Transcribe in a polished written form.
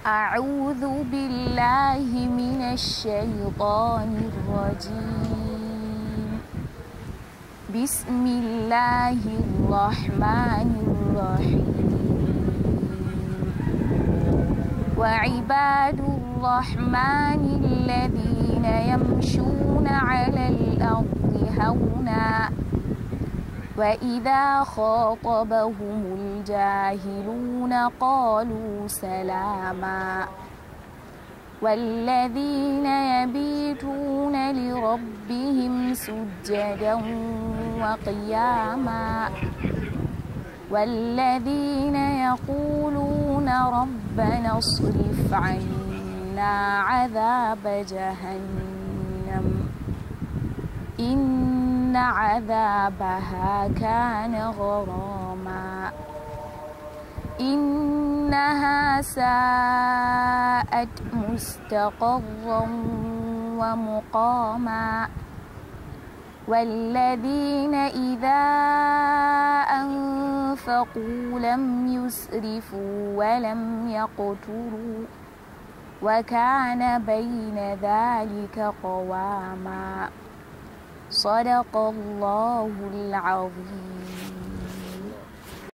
أعوذ بالله من الشيطان الرجيم. بسم الله الرحمن الرحيم. وعباد الرحمن الذين يمشون على الأرض هونا وإذا خاطبهم الجاهلون قالوا سلاما والذين يبيتون لربهم سجدا وقياما والذين يقولون ربنا اصرف عنا عذاب جهنم إن عذابها كان غراما إنها ساءت مستقرا ومقاما والذين إذا أنفقوا لم يسرفوا ولم يقتروا وكان بين ذلك قواما صدق الله العظيم.